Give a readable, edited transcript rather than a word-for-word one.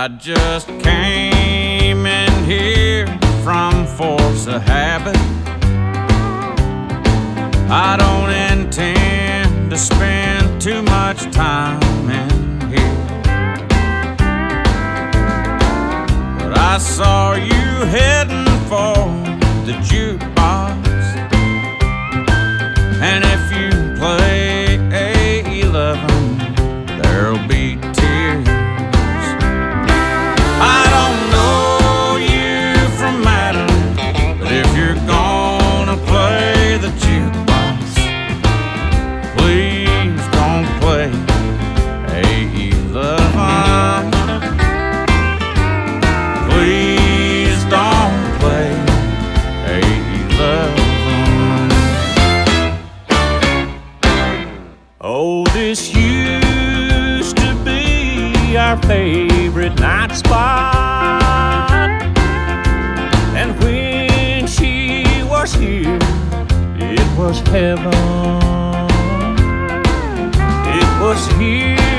I just came in here from force of habit. I don't intend to spend too much time in here, but I saw you heading for the jukebox, and if you play A11, there'll be tears. I don't know you from Adam, but if you're gonna play the jukebox, please don't play A11. Please don't play A11. Oh, this used to be our favorite night spot, and when she was here, it was heaven. It was here